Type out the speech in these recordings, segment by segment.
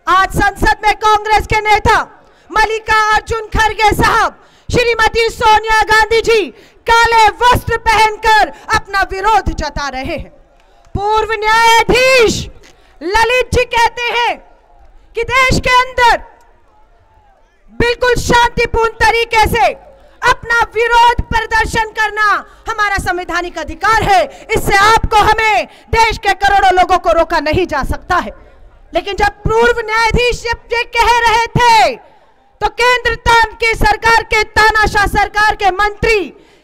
आज संसद में कांग्रेस के नेता मल्लिकार्जुन खड़गे साहब, श्रीमती सोनिया गांधी जी काले वस्त्र पहनकर अपना विरोध जता रहे हैं। पूर्व न्यायाधीश ललित जी कहते हैं कि देश के अंदर बिल्कुल शांतिपूर्ण तरीके से अपना विरोध प्रदर्शन करना हमारा संवैधानिक अधिकार है। इससे आपको, हमें, देश के करोड़ों लोगों को रोका नहीं जा सकता है। लेकिन जब पूर्व न्यायाधीश ये कह रहे थे तो केंद्र की सरकार के, तानाशाह सरकार के मंत्री,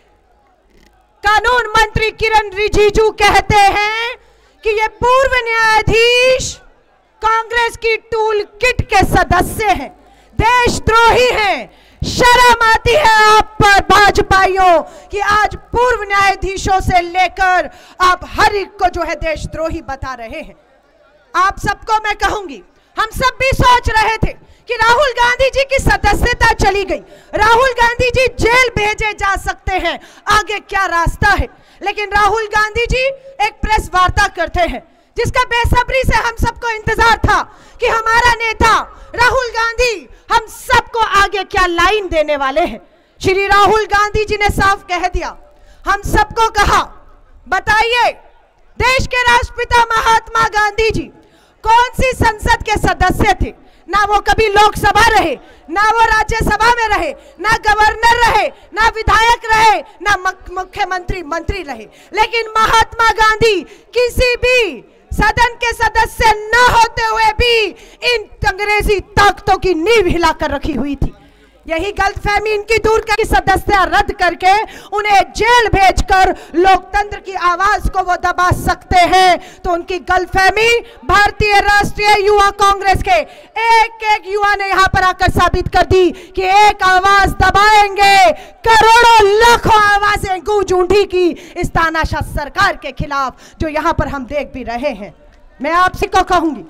कानून मंत्री किरण रिजिजू कहते हैं कि ये पूर्व न्यायाधीश कांग्रेस की टूल किट के सदस्य हैं, देशद्रोही हैं। शर्म आती है आप पर भाजपाइयों कि आज पूर्व न्यायाधीशों से लेकर आप हर एक को जो है देशद्रोही बता रहे हैं। आप सबको मैं कहूंगी, हम सब भी सोच रहे थे कि राहुल गांधी जी की सदस्यता चली गई, राहुल गांधी जी जेल भेजे जा सकते हैं, आगे क्या रास्ता है। लेकिन राहुल गांधी जी एक प्रेस वार्ता करते हैं जिसका बेसब्री से हम सबको इंतजार था कि हमारा नेता राहुल गांधी हम सबको आगे क्या लाइन देने वाले हैं। श्री राहुल गांधी जी ने साफ कह दिया, हम सबको कहा, बताइए देश के राष्ट्रपिता महात्मा गांधी जी कौन सी संसद के सदस्य थे? ना वो कभी लोकसभा रहे, ना वो राज्यसभा में रहे, ना गवर्नर रहे, ना विधायक रहे, ना मुख्यमंत्री मंत्री रहे। लेकिन महात्मा गांधी किसी भी सदन के सदस्य न होते हुए भी इन अंग्रेजी ताकतों की नींव हिलाकर रखी हुई थी। यही गलतफहमी इनकी दूर करके सदस्यता रद्द करके उन्हें जेल भेजकर लोकतंत्र की आवाज को वो दबा सकते हैं। तो उनकी गलतफहमी भारतीय राष्ट्रीय युवा कांग्रेस के एक एक युवा ने यहां पर आकर साबित कर दी कि एक आवाज दबाएंगे, करोड़ों लाखों आवाजें गूंज उठी की इस तानाशाह सरकार के खिलाफ, जो यहां पर हम देख भी रहे हैं। मैं आपसे को कहूंगी,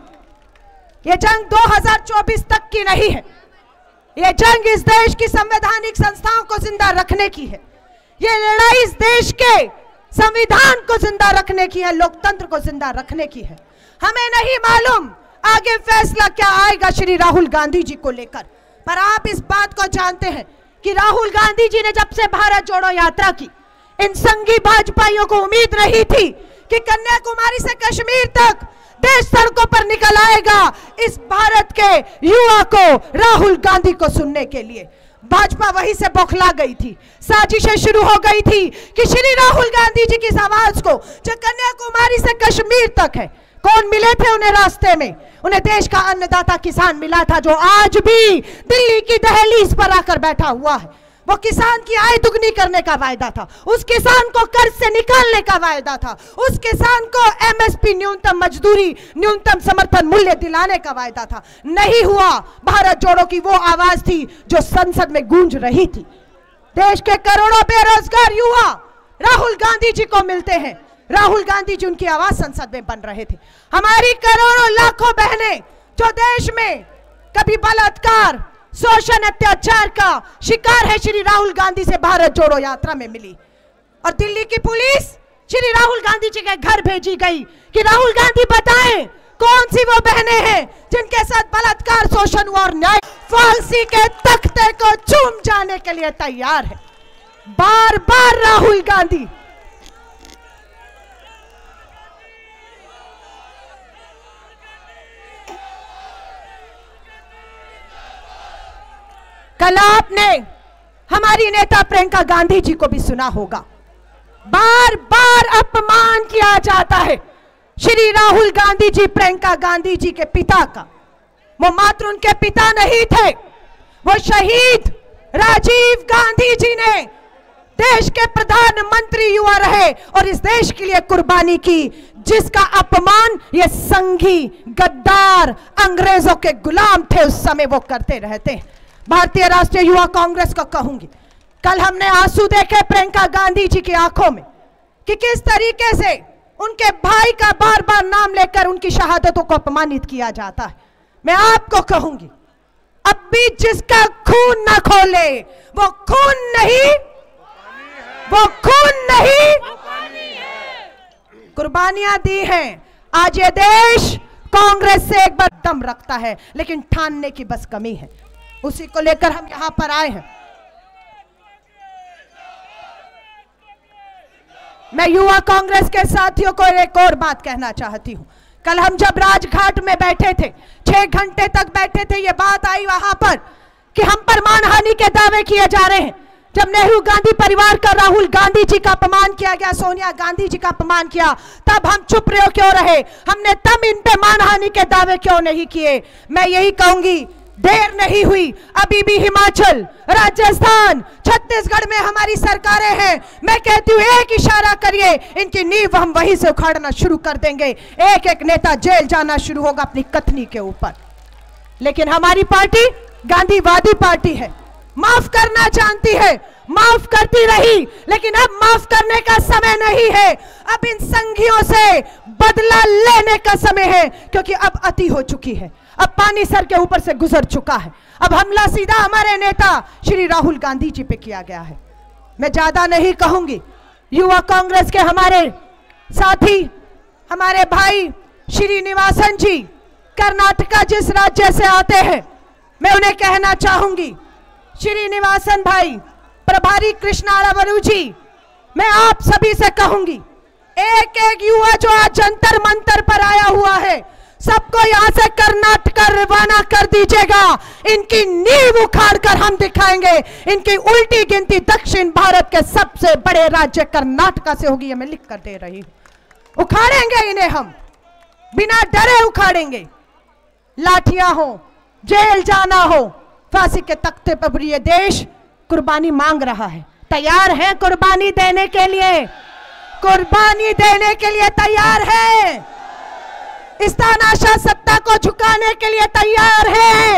ये जंग 2024 तक की नहीं है, ये जंग इस देश की संवैधानिक संस्थाओं को जिंदा रखने की है। ये लड़ाई इस देश के संविधान को जिंदा रखने की है, लोकतंत्र को जिंदा रखने की है। हमें नहीं मालूम आगे फैसला क्या आएगा श्री राहुल गांधी जी को लेकर, पर आप इस बात को जानते हैं कि राहुल गांधी जी ने जब से भारत जोड़ो यात्रा की, इन संघी भाजपाइयों को उम्मीद रही थी कि कन्याकुमारी से कश्मीर तक देश सड़कों पर निकल आएगा इस भारत के युवा को, राहुल गांधी को सुनने के लिए। भाजपा वहीं से बौखला गई थी, साजिशें शुरू हो गई थी कि श्री राहुल गांधी जी की इस आवाज को, जो कन्याकुमारी से कश्मीर तक है, कौन मिले थे उन्हें रास्ते में? उन्हें देश का अन्नदाता किसान मिला था, जो आज भी दिल्ली की दहलीज पर आकर बैठा हुआ है। वो किसान की आय दुगनी करने का वायदा था, उस किसान को कर्ज से निकालने का वायदा था, उस किसान को एमएसपी न्यूनतम मजदूरी, न्यूनतम समर्थन मूल्य दिलाने का वायदा था। नहीं हुआ। भारत जोड़ो की वो आवाज थी जो संसद में गूंज रही थी। देश के करोड़ों बेरोजगार युवा राहुल गांधी जी को मिलते हैं, राहुल गांधी जी उनकी आवाज संसद में बन रहे थे। हमारी करोड़ों लाखों बहनें जो देश में कभी बलात्कार, शोषण, अत्याचार का शिकार है, श्री राहुल गांधी से भारत जोड़ो यात्रा में मिली। और दिल्ली की पुलिस श्री राहुल गांधी जी के घर भेजी गई कि राहुल गांधी बताएं कौन सी वो बहनें हैं जिनके साथ बलात्कार, शोषण और न्याय फांसी के तख्ते को चूम जाने के लिए तैयार है। बार बार राहुल गांधी कल आपने हमारी नेता प्रियंका गांधी जी को भी सुना होगा, बार बार अपमान किया जाता है श्री राहुल गांधी जी प्रियंका गांधी जी के पिता का। वो मात्र उनके पिता नहीं थे, वो शहीद राजीव गांधी जी ने देश के प्रधानमंत्री युवा रहे और इस देश के लिए कुर्बानी की, जिसका अपमान ये संघी गद्दार अंग्रेजों के गुलाम थे उस समय वो करते रहते हैं। भारतीय राष्ट्रीय युवा कांग्रेस को कहूंगी, कल हमने आंसू देखे प्रियंका गांधी जी की आंखों में कि किस तरीके से उनके भाई का बार बार नाम लेकर उनकी शहादतों को अपमानित किया जाता है। मैं आपको कहूंगी, अब भी जिसका खून ना खोले वो खून नहीं, वो खून नहीं, कुर्बानियां दी हैं। आज ये देश कांग्रेस से एक बार दम रखता है, लेकिन ठानने की बस कमी है। उसी को लेकर हम यहां पर आए हैं। मैं युवा कांग्रेस के साथियों को एक और बात कहना चाहती हूं। कल हम जब राजघाट में बैठे थे, 6 घंटे तक बैठे थे, ये बात आई वहां पर कि हम पर मानहानि के दावे किए जा रहे हैं। जब नेहरू गांधी परिवार का राहुल गांधी जी का अपमान किया गया, सोनिया गांधी जी का अपमान किया, तब हम चुप रहे क्यों रहे? हमने तब इन पे मानहानि के दावे क्यों नहीं किए? मैं यही कहूंगी, देर नहीं हुई, अभी भी हिमाचल, राजस्थान, छत्तीसगढ़ में हमारी सरकारें हैं। मैं कहती हूँ एक इशारा करिए, इनकी नींव हम वहीं से उखाड़ना शुरू कर देंगे। एक एक नेता जेल जाना शुरू होगा अपनी कथनी के ऊपर। लेकिन हमारी पार्टी गांधीवादी पार्टी है, माफ करना जानती है, माफ करती रही, लेकिन अब माफ करने का समय नहीं है। अब इन संघियों से बदला लेने का समय है, क्योंकि अब अति हो चुकी है। अब पानी सर के ऊपर से गुजर चुका है। अब हमला सीधा हमारे नेता श्री राहुल गांधी जी पे किया गया है। मैं ज्यादा नहीं कहूंगी। युवा कांग्रेस के हमारे साथी, हमारे भाई श्रीनिवासन जी कर्नाटका जिस राज्य से आते हैं, मैं उन्हें कहना चाहूंगी, श्रीनिवासन भाई, प्रभारी कृष्णारावलू जी, मैं आप सभी से कहूंगी, एक एक युवा जो आज जंतर मंतर पर आया हुआ है, सबको यहां से कर्नाटक रवाना कर दीजिएगा। इनकी नींव उखाड़ कर हम दिखाएंगे। इनकी उल्टी गिनती दक्षिण भारत के सबसे बड़े राज्य कर्नाटका से होगी, ये मैं लिख कर दे रही हूं। उखाड़ेंगे इन्हें हम, बिना डरे उखाड़ेंगे। लाठियां हो, जेल जाना हो, फांसी के तख्ते पर ये देश कुर्बानी मांग रहा है। तैयार है कुर्बानी देने के लिए? कुर्बानी देने के लिए तैयार है? इस तानाशाह सत्ता को झुकाने के लिए तैयार है?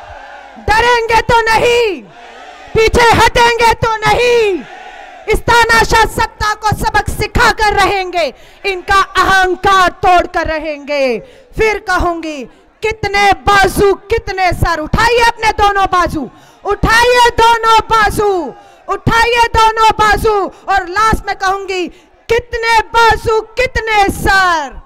डरेंगे तो नहीं, पीछे हटेंगे तो नहीं। इस तानाशाह सत्ता को सबक सिखा कर रहेंगे, इनका अहंकार तोड़ कर रहेंगे। फिर कहूंगी, कितने बाजू कितने सर, उठाइए अपने दोनों बाजू, उठाइए दोनों बाजू, उठाइए दोनों बाजू। और लास्ट में कहूंगी, कितने बाजू कितने सर।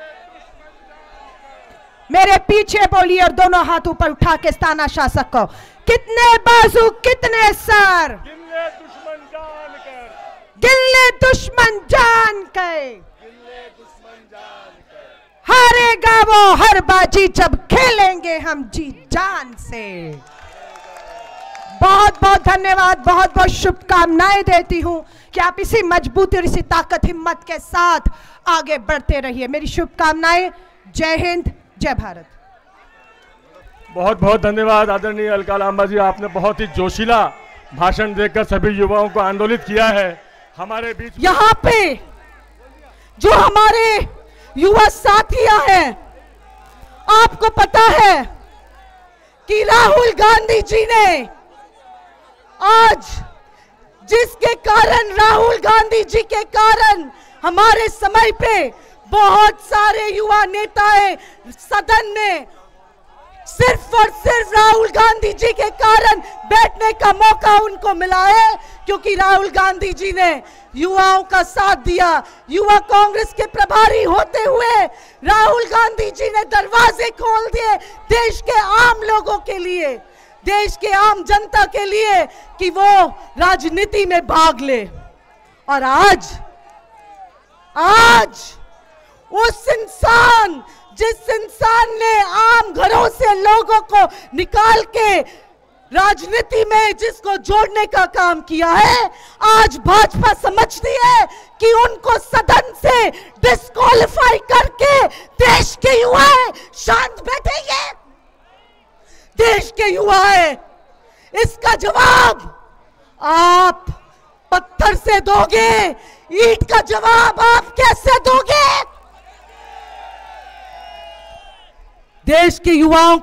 मेरे पीछे बोलिए और दोनों हाथ ऊपर उठा के ताना शासक को, कितने बाजू कितने सर। गिल्ले दुश्मन जान कर, गिल्ले दुश्मन जान कर, गिल्ले दुश्मन जान कर। हारेगा वो हर बाजी जब खेलेंगे हम जी जान से। बहुत बहुत धन्यवाद, बहुत बहुत शुभकामनाएं देती हूं कि आप इसी मजबूती और इसी ताकत हिम्मत के साथ आगे बढ़ते रहिए। मेरी शुभकामनाएं। जय हिंद, जय भारत। बहुत बहुत धन्यवाद आदरणीय अलका लांबा जी, आपने बहुत ही जोशीला भाषण देकर सभी युवाओं को आंदोलित किया है। हमारे बीच यहाँ पे जो हमारे युवा साथियां हैं, आपको पता है कि राहुल गांधी जी ने आज, जिसके कारण, राहुल गांधी जी के कारण हमारे समय पे बहुत सारे युवा नेताएं सदन में सिर्फ और सिर्फ राहुल गांधी जी के कारण बैठने का मौका उनको मिला है, क्योंकि राहुल गांधी जी ने युवाओं का साथ दिया। युवा कांग्रेस के प्रभारी होते हुए राहुल गांधी जी ने दरवाजे खोल दिए देश के आम लोगों के लिए, देश के आम जनता के लिए, कि वो राजनीति में भाग ले। और आज उस इंसान, जिस इंसान ने आम घरों से लोगों को निकाल के राजनीति में जिसको जोड़ने का काम किया है, आज भाजपा समझती है कि उनको सदन से डिस्क्वालीफाई करके देश के युवा शांत बैठेंगे। देश के युवा है, इसका जवाब आप पत्थर से दोगे, ईंट का जवाब आप कैसे दोगे? देश के युवाओं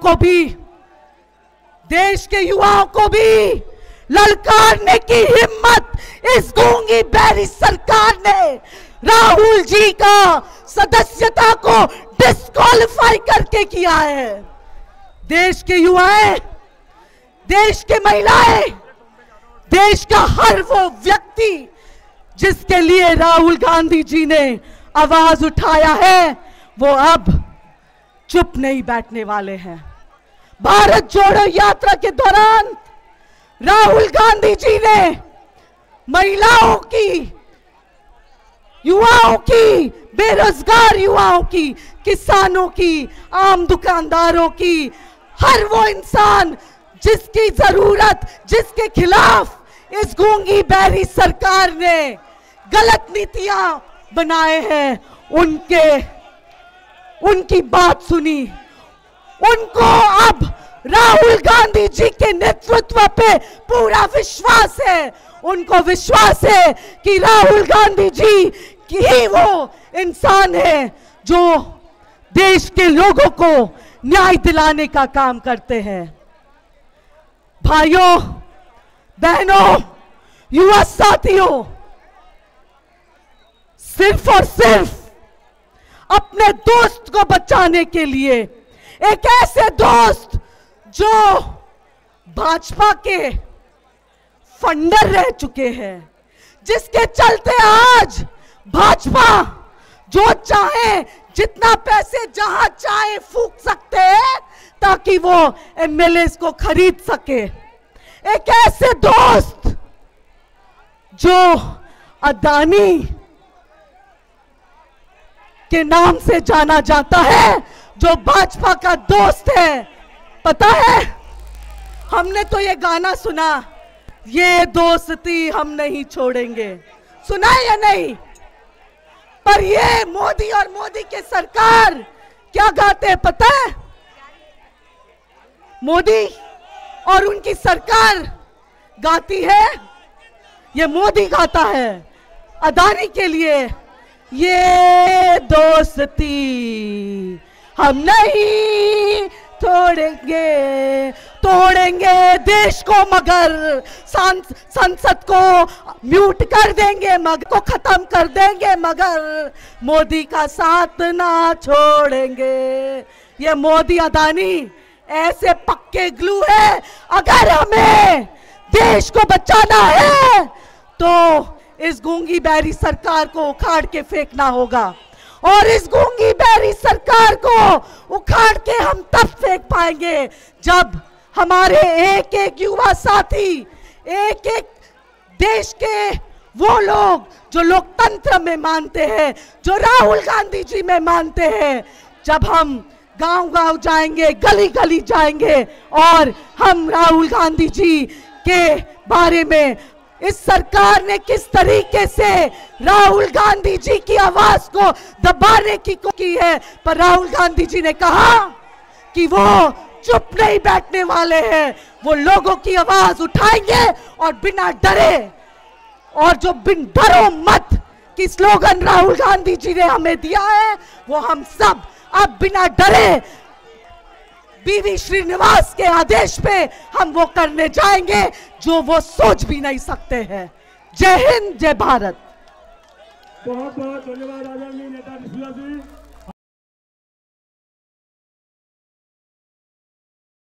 को भी ललकारने की हिम्मत इस गूंगी बैरी सरकार ने राहुल जी का सदस्यता को डिस्क्वालीफाई करके किया है। देश के युवाएं, देश के महिलाएं, देश का हर वो व्यक्ति जिसके लिए राहुल गांधी जी ने आवाज उठाया है, वो अब चुप नहीं बैठने वाले हैं। भारत जोड़ो यात्रा के दौरान राहुल गांधी जी ने महिलाओं की, युवाओं की, बेरोजगार युवाओं की, किसानों की, आम दुकानदारों की, हर वो इंसान जिसकी जरूरत, जिसके खिलाफ इस गूंगी बहरी सरकार ने गलत नीतियां बनाए हैं, उनकी बात सुनी। उनको अब राहुल गांधी जी के नेतृत्व पे पूरा विश्वास है। उनको विश्वास है कि राहुल गांधी जी की ही वो इंसान है जो देश के लोगों को न्याय दिलाने का काम करते हैं। भाइयों, बहनों, युवा साथियों, सिर्फ और सिर्फ अपने दोस्त को बचाने के लिए, एक ऐसे दोस्त जो भाजपा के फंडर रह चुके हैं, जिसके चलते आज भाजपा जो चाहे, जितना पैसे जहां चाहे फूंक सकते हैं ताकि वो एमएलए को खरीद सके। एक ऐसे दोस्त जो अदानी के नाम से जाना जाता है, जो भाजपा का दोस्त है। पता है, हमने तो ये गाना सुना, ये दोस्ती हम नहीं छोड़ेंगे, सुना है या नहीं? पर ये मोदी और मोदी के सरकार क्या गाते हैं पता है? मोदी और उनकी सरकार गाती है, ये मोदी गाता है अदानी के लिए, ये दोस्ती हम नहीं तोड़ेंगे, तोड़ेंगे देश को मगर संसद को म्यूट कर देंगे, मगर को खत्म कर देंगे, मगर मोदी का साथ ना छोड़ेंगे। ये मोदी अदानी ऐसे पक्के ग्लू है। अगर हमें देश को बचाना है तो इस गूंगी बहरी सरकार को उखाड़ के फेंकना होगा, और इस गूंगी बहरी सरकार को उखाड़ के हम तब फेंक पाएंगे जब हमारे एक एक युवा साथी, एक एक देश के वो लोग जो लोकतंत्र में मानते हैं, जो राहुल गांधी जी में मानते हैं, जब हम गांव-गांव जाएंगे, गली गली जाएंगे और हम राहुल गांधी जी के बारे में, इस सरकार ने किस तरीके से राहुल गांधी जी की आवाज को दबाने की कोशिश की है, पर राहुल गांधी जी ने कहा कि वो चुप नहीं बैठने वाले हैं, वो लोगों की आवाज उठाएंगे और बिना डरे, और जो बिन डरो मत की स्लोगन राहुल गांधी जी ने हमें दिया है, वो हम सब अब बिना डरे बीवी श्रीनिवास के आदेश पे हम वो करने जाएंगे जो वो सोच भी नहीं सकते हैं। जय हिंद, जय भारत। बहुत बहुत धन्यवाद आदरणीय नेता विश्वनाथ जी।